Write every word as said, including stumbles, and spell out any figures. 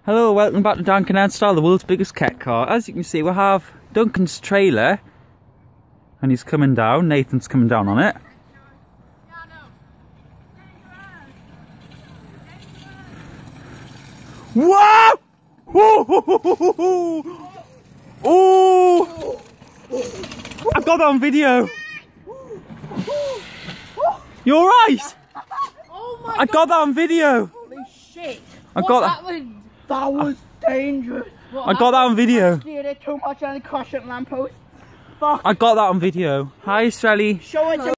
Hello, welcome back to Duncan and Style, the world's biggest cat car. As you can see, we have Duncan's trailer, and he's coming down. Nathan's coming down on it. Whoa! Whoa! Oh! I got that on video. You alright? Oh my I got that on video. Holy shit! I What got that. happened? That was dangerous. What I got that on video. I steered it too much and it crashed at lamppost. Fuck. I got that on video. Hi, Sally. Show it to